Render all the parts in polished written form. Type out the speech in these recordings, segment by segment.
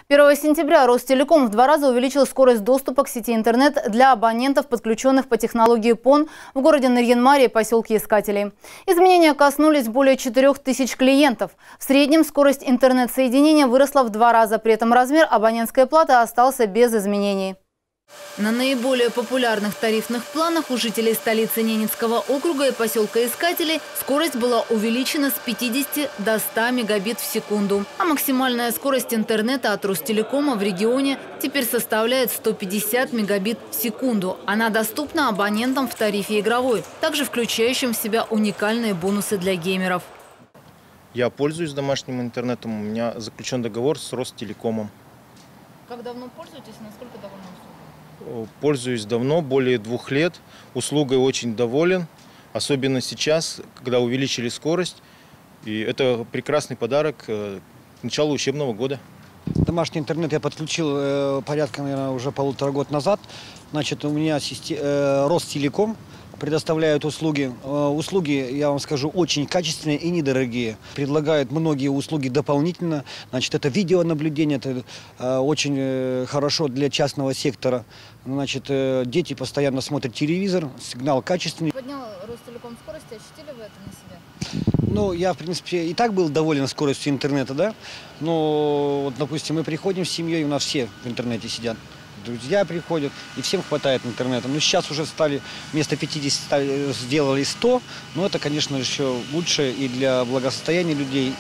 1 сентября Ростелеком в 2 раза увеличил скорость доступа к сети интернет для абонентов, подключенных по технологии ПОН в городе Нарьян-Маре и поселке Искателей. Изменения коснулись более 4000 клиентов. В среднем скорость интернет-соединения выросла в 2 раза, при этом размер абонентской платы остался без изменений. На наиболее популярных тарифных планах у жителей столицы Ненецкого округа и поселка Искателей скорость была увеличена с 50 до 100 мегабит в секунду. А максимальная скорость интернета от Ростелекома в регионе теперь составляет 150 мегабит в секунду. Она доступна абонентам в тарифе игровой, также включающим в себя уникальные бонусы для геймеров. Я пользуюсь домашним интернетом, у меня заключен договор с Ростелекомом. Как давно пользуетесь и насколько довольны услугой? Пользуюсь давно, более 2 лет. Услугой очень доволен, особенно сейчас, когда увеличили скорость. И это прекрасный подарок к началу учебного года. Домашний интернет я подключил порядка, наверное, уже 1,5 года назад. Значит, у меня Ростелеком предоставляют услуги. Услуги, я вам скажу, очень качественные и недорогие. Предлагают многие услуги дополнительно. Значит, это видеонаблюдение, это очень хорошо для частного сектора. Значит, дети постоянно смотрят телевизор, сигнал качественный. Поднял Ростелеком скорость, ощутили вы это на себе? Ну, я, в принципе, и так был доволен скоростью интернета, да. Но, вот, допустим, мы приходим с семьей, у нас все в интернете сидят. Друзья приходят, и всем хватает интернета. Но сейчас уже стали, вместо 50 сделали 100. Но это, конечно, еще лучше и для благосостояния людей,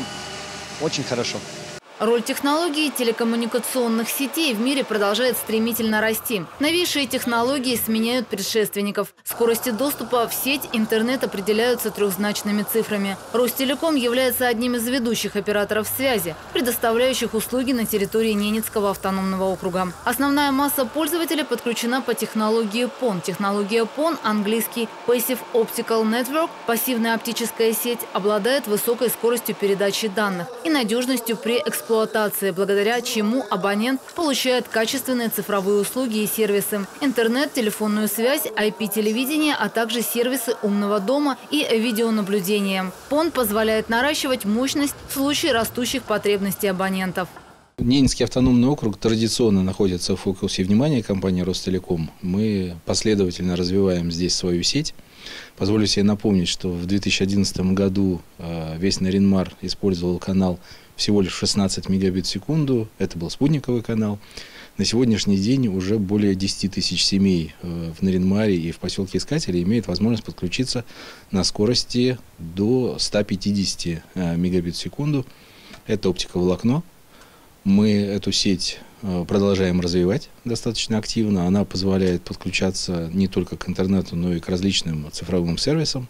и очень хорошо. Роль технологий телекоммуникационных сетей в мире продолжает стремительно расти. Новейшие технологии сменяют предшественников. Скорости доступа в сеть интернет определяются трехзначными цифрами. Ростелеком является одним из ведущих операторов связи, предоставляющих услуги на территории Ненецкого автономного округа. Основная масса пользователей подключена по технологии PON. Технология PON, английский Passive Optical Network, пассивная оптическая сеть, обладает высокой скоростью передачи данных и надежностью при эксплуатации, благодаря чему абонент получает качественные цифровые услуги и сервисы. Интернет, телефонную связь, IP-телевидение, а также сервисы умного дома и видеонаблюдения. PON позволяет наращивать мощность в случае растущих потребностей абонентов. Ненецкий автономный округ традиционно находится в фокусе внимания компании Ростелеком. Мы последовательно развиваем здесь свою сеть. Позволю себе напомнить, что в 2011 году весь Нарьян-Мар использовал канал всего лишь 16 мегабит в секунду. Это был спутниковый канал. На сегодняшний день уже более 10 тысяч семей в Нарьян-Маре и в поселке Искатели имеют возможность подключиться на скорости до 150 мегабит в секунду. Это оптиковолокно. Мы эту сеть продолжаем развивать достаточно активно. Она позволяет подключаться не только к интернету, но и к различным цифровым сервисам.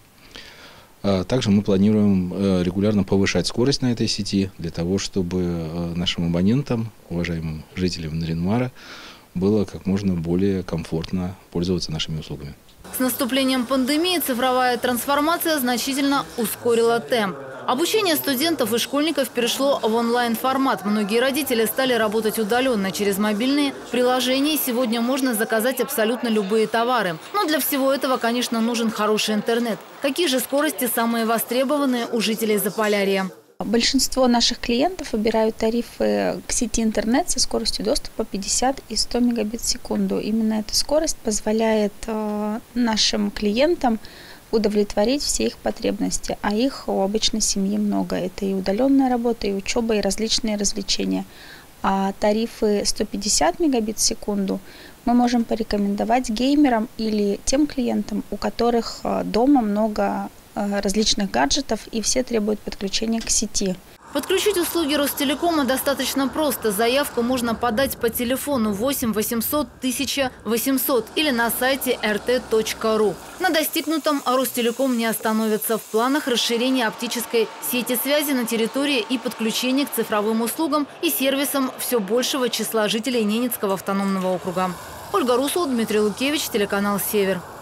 Также мы планируем регулярно повышать скорость на этой сети, для того, чтобы нашим абонентам, уважаемым жителям Нарьян-Мара, было как можно более комфортно пользоваться нашими услугами. С наступлением пандемии цифровая трансформация значительно ускорила темп. Обучение студентов и школьников перешло в онлайн-формат. Многие родители стали работать удаленно через мобильные приложения. Сегодня можно заказать абсолютно любые товары. Но для всего этого, конечно, нужен хороший интернет. Какие же скорости самые востребованные у жителей Заполярья? Большинство наших клиентов выбирают тарифы к сети интернет со скоростью доступа 50 и 100 мегабит в секунду. Именно эта скорость позволяет нашим клиентам удовлетворить все их потребности, а их у обычной семьи много. Это и удаленная работа, и учеба, и различные развлечения. А тарифы 150 мегабит в секунду мы можем порекомендовать геймерам или тем клиентам, у которых дома много различных гаджетов и все требуют подключения к сети. Подключить услуги Ростелекома достаточно просто. Заявку можно подать по телефону 8 800 1800 или на сайте rt.ru. На достигнутом Ростелеком не остановится. В планах расширения оптической сети связи на территории и подключения к цифровым услугам и сервисам все большего числа жителей Ненецкого автономного округа. Ольга Русул, Дмитрий Лукевич, телеканал «Север».